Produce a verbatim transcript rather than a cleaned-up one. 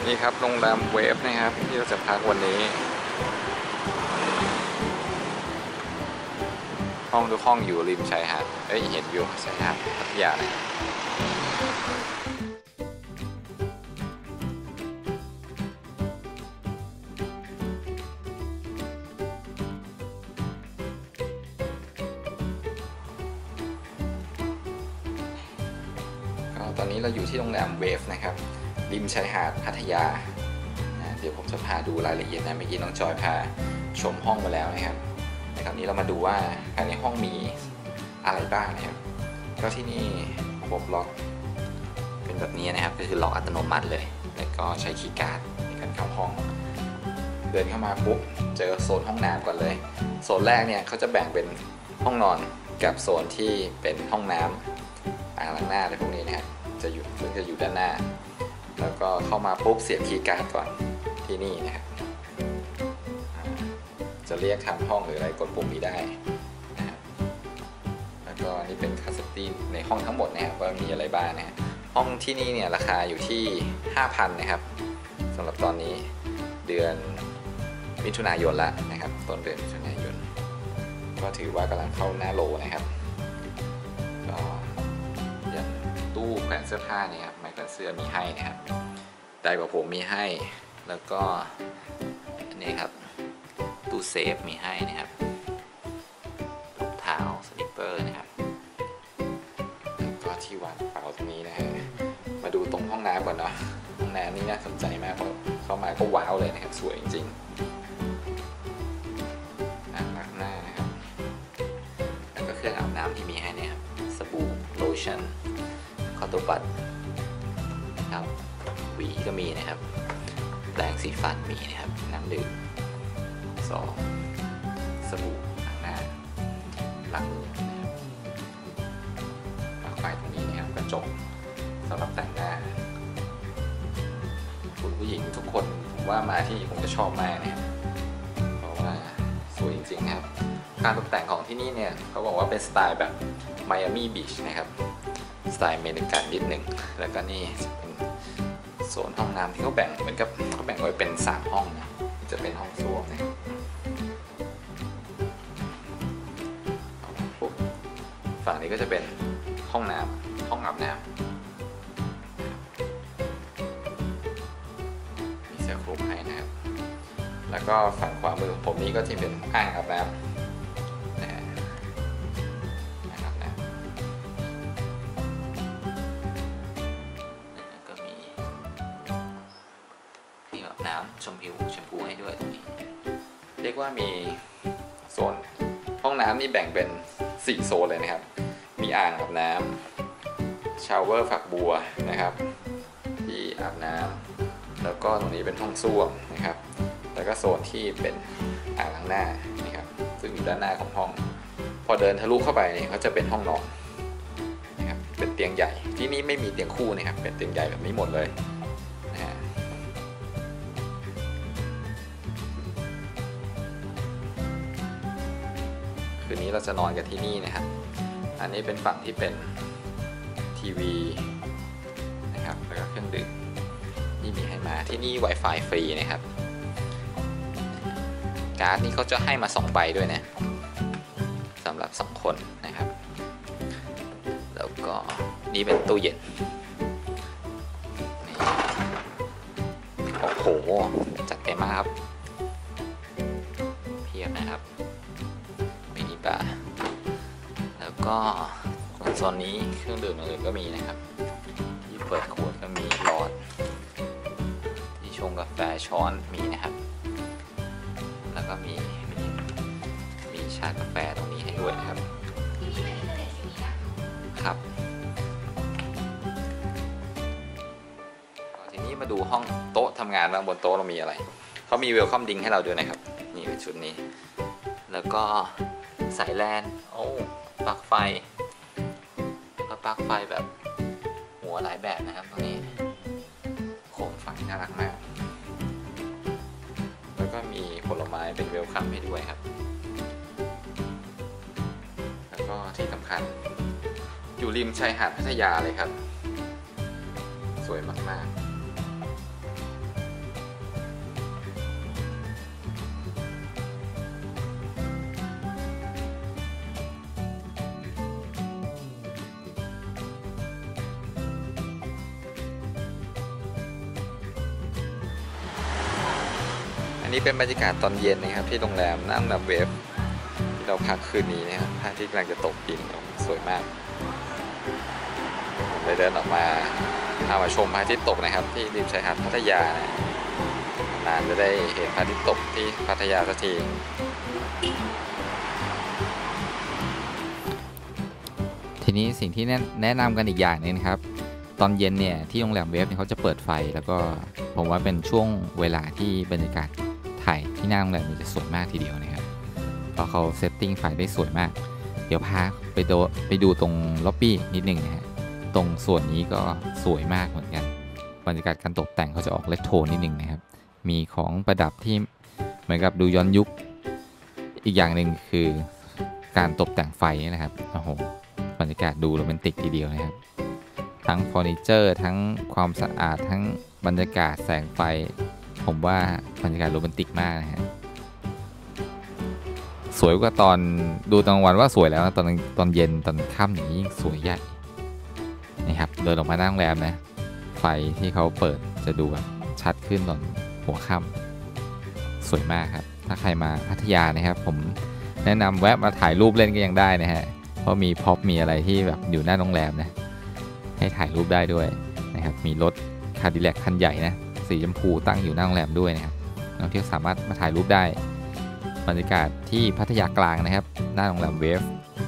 นี่ครับโรงแรมเวฟนะครับที่เราจะพักวันนี้ห้องทุกห้องอยู่ริมชายหาดเอ้ยเห็นวิวชายหาดพัทยาเลยตอนนี้เราอยู่ที่โรงแรมเวฟนะครับริมชายหาดพัทยาเดี๋ยวผมจะพาดูรายละเอียดนะเมื่อกี้น้องจอยพาชมห้องมาแล้วนะครับในคราวนี้เรามาดูว่าภายในห้องมีอะไรบ้างนะครับก็ที่นี่ระบบล็อกเป็นแบบนี้นะครับก็คือล็อกอัตโนมัติเลยแล้วก็ใช้คีย์การ์ดในการเข้าห้องเดินเข้ามาปุ๊บเจอโซนห้องน้ำก่อนเลยโซนแรกเนี่ยเขาจะแบ่งเป็นห้องนอนกับโซนที่เป็นห้องน้ำอ่างล้างหน้าอะไรพวกนี้นะครับจะอยู่ซึ่งจะอยู่ด้านหน้าแล้วก็เข้ามาปุ๊บเสียบคีย์การ์ดก่อนที่นี่นะครับจะเรียกทำห้องหรืออะไรกดปุ่มนี้ได้นะครับแล้วก็นี่เป็นคาสตี้ในห้องทั้งหมดนะครับว่ามีอะไรบ้างนะห้องที่นี่เนี่ยราคาอยู่ที่ ห้าพัน นะครับสำหรับตอนนี้เดือนมิถุนายนละนะครับต้นเดือนมิถุนายนก็ถือว่ากำลังเข้าหน้าโลนะครับก็อย่างตู้แขวนเสื้อผ้าเนี่ยครับไม้แขวนเสื้อมีให้นะครับไดร์ผมมีให้แล้วก็อันนี้ครับตู้เซฟมีให้นะครับรองเท้าสลิปเปอร์นะครับแล้วก็ที่วางกระเป๋าตรงนี้นะฮะมาดูตรงห้องน้ำก่อนเนาะห้องน้ำนี่น่าสนใจมากเพราะเข้ามาก็ว้าวเลยนะครับสวยจริงๆอ่างล้างหน้านะครับแล้วก็เครื่องอาบน้ำที่มีให้เนี่ยครับสบู่โลชั่นคอตโตบัตครับหวีก็มีนะครับแปรงสีฟันมีนะครับน้ำดื่มสองสบู่ล้างหน้าล้างมือนะครับปลั๊กไฟตรงนี้นะครับกระจกสำหรับแต่งหน้าคุณผู้หญิงทุกคนผมว่ามาที่นี่คงจะชอบมากนะครับเพราะว่าสวยจริงๆนะครับการตกแต่งของที่นี่เนี่ยเขาบอกว่าเป็นสไตล์แบบไมอามี่บีชนะครับสไตล์อเมริกันนิดหนึ่งแล้วก็นี่เป็นโซนห้องน้ำที่เขาแบ่งเหมือนกับเขาแบ่งไว้เป็นสามห้องนะจะเป็นห้องส้วมนะครับฝั่งนี้ก็จะเป็นห้องน้ำห้องอาบน้ำมีเสื้อคลุมให้นะครับแล้วก็ฝั่งขวามือผมนี้ก็จะเป็นอ่างอาบน้ำนะฮะอ่างอาบน้ำก็มีที่อาบน้ำชมพูแชมพูให้ด้วยตรงนี้เรียกว่ามีโซนห้องน้ำนี่แบ่งเป็นสี่โซนเลยนะครับมีอ่างอาบน้ำชาวเวอร์ฝักบัวนะครับที่อาบน้ำแล้วก็ตรงนี้เป็นห้องส้วมนะครับแล้วก็โซนที่เป็นอ่างล้างหน้านะครับซึ่งอยู่ด้านหน้าของห้องพอเดินทะลุเข้าไปนี่เขาจะเป็นห้องนอนนะครับเป็นเตียงใหญ่ที่นี่ไม่มีเตียงคู่นะครับเป็นเตียงใหญ่แบบนี้หมดเลยนะฮะคืนนี้เราจะนอนกันที่นี่นะครับอันนี้เป็นฝั่งที่เป็นทีวีนะครับแล้วก็เครื่องดื่มนี่มีให้มาที่นี่ Wi-Fi ฟรีนะครับการ์ดนี่เขาจะให้มาสองใบด้วยนะสำหรับสองคนนะครับแล้วก็นี่เป็นตู้เย็นนี่โอ้โหจัดเต็มมากครับเพียบนะครับมินิบาร์แล้วก็โซนนี้เครื่องดื่มอื่นก็มีนะครับที่เปิดขวดก็มีหลอดที่ชงกาแฟช้อนมีนะครับแล้วก็มีมีมีชากาแฟตรงนี้ให้ด้วยนะครับครับทีนี้มาดูห้องโต๊ะทำงานบ้างบนโต๊ะเรามีอะไรเขามีเวลคัมดิ้งให้เราด้วยนะครับนี่เป็นชุดนี้แล้วก็สายแลนโอ้ปลั๊กไฟก็ปลั๊กไฟแบบหัวหลายแบบนะครับตรงนี้โคมไฟน่ารักมากแล้วก็มีผลไม้เป็นเวลคัมให้ด้วยครับแล้วก็ที่สำคัญอยู่ริมชายหาดพัทยาเลยครับสวยมากๆนี้เป็นบรรยากาศตอนเย็นนะครับที่โรงแรมนั่งนับเวฟที่เราพักคืนนี้นะครับพระอาทิตย์กำลังจะตกดินสวยมากเลยเดินออกมาเอามาชมพระอาทิตย์ตกนะครับที่ริมชายหาดพัทยานะนานจะได้เห็นพระอาทิตย์ตกที่พัทยาสักทีทีนี้สิ่งที่แนะนำกันอีกอย่างนึงนะครับตอนเย็นเนี่ยที่โรงแรมเวฟเนี่ยเขาจะเปิดไฟแล้วก็ผมว่าเป็นช่วงเวลาที่บรรยากาศถ่ายที่หน้าโรงแรมมันจะสวยมากทีเดียวนะครับเพราะเขาเซตติ้งไฟได้สวยมากเดี๋ยวพาไปดูไปดูตรงล็อบบี้นิดนึงนะฮะตรงส่วนนี้ก็สวยมากเหมือนกันบรรยากาศการตกแต่งเขาจะออกเลทโทนนิดนึงนะครับมีของประดับที่เหมือนกับดูย้อนยุคอีกอย่างหนึ่งคือการตกแต่งไฟนี่นะครับโอ้โหบรรยากาศดูโรแมนติกทีเดียวนะครับทั้งเฟอร์นิเจอร์ทั้งความสะอาดทั้งบรรยากาศแสงไฟผมว่าบรรยากาศโรแมนติกมากนะฮะสวยกว่าตอนดูตอนกลางวันว่าสวยแล้วนะตอนตอนเย็นตอนค่ำอย่างนี้ยิ่งสวยใหญ่นะครับเดินออกมาหน้าโรงแรมนะไฟที่เขาเปิดจะดูแบบชัดขึ้นตอนหัวค่ำสวยมากครับถ้าใครมาพัทยานะครับผมแนะนำแวะมาถ่ายรูปเล่นก็ยังได้นะฮะเพราะมีพ็อปมีอะไรที่แบบอยู่หน้าโรงแรมนะให้ถ่ายรูปได้ด้วยนะครับมีรถคาดิแลกคันใหญ่นะสีชมพูตั้งอยู่หน้าโรงแรมด้วยนะครับนักท่องเที่ยวสามารถมาถ่ายรูปได้บรรยากาศที่พัทยากลางนะครับหน้าโรงแรมเวฟ